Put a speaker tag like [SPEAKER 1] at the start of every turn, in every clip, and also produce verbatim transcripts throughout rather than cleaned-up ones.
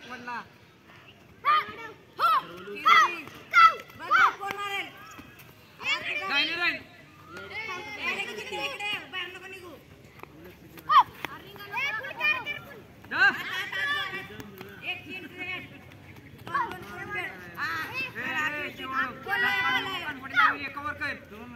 [SPEAKER 1] पडला कवर कर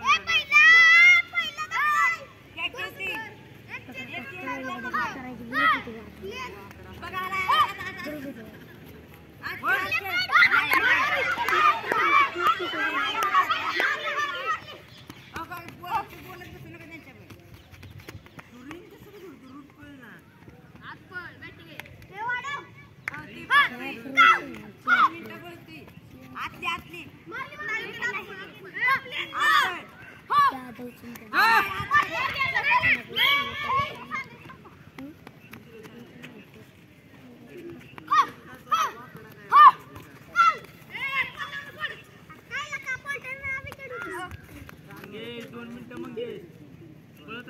[SPEAKER 1] दोन मिनिटं मग पळत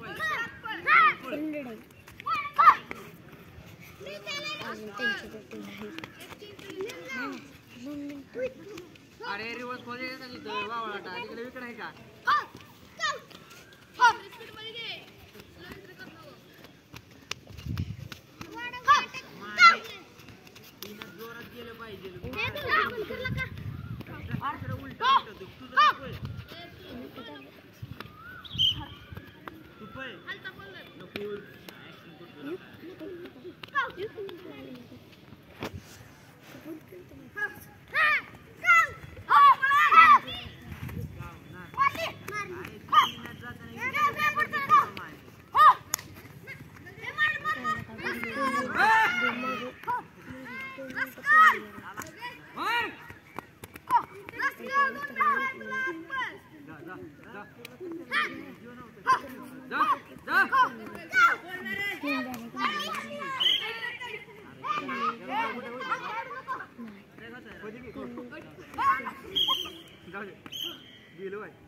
[SPEAKER 1] अरे रिवर्स मध्ये वावळाटा तिकडे विकड आहे का जोरात गेलं पाहिजे गेलो आहे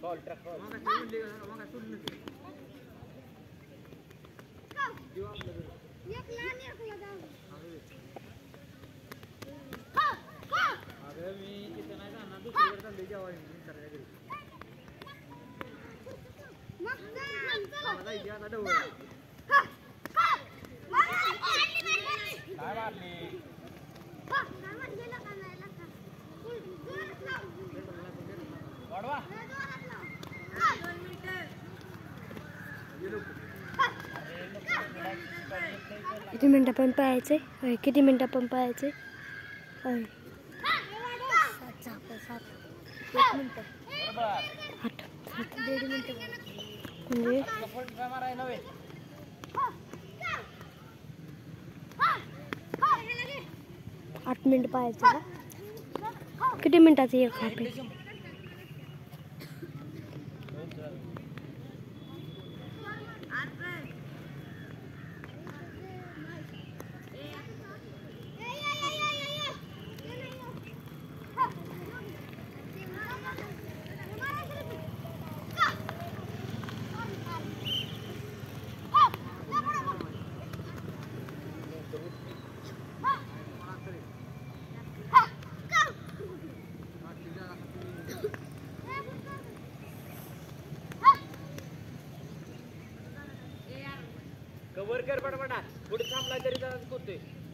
[SPEAKER 2] ट्रॉल ट्रक ट्रॉल
[SPEAKER 1] मग काय सोडली का? मग काय सोडलं ते? जीव आपलं घरी. अगं मी तिथं नाही जाणार दुसरीकडे चाललोय जेवायला मी मित्राच्या घरी. मला जायची आता डवळ.
[SPEAKER 2] काय मारली वाढवा
[SPEAKER 3] किती मिनटं पण पाहायचे होय किती मिनटं पण पाहायचे होय सात सहा सात एक मिनटं
[SPEAKER 2] बरोबर
[SPEAKER 3] आठ सात दीड मिनटं म्हणजे
[SPEAKER 2] फुल काय मारायला नव्हे
[SPEAKER 3] आठ मिनिट पाहायचं का किती मिनिटाचं एक हाफ आहे
[SPEAKER 2] कव्हर कर पटापटा पुढे थांबला तरी जास्त करतोय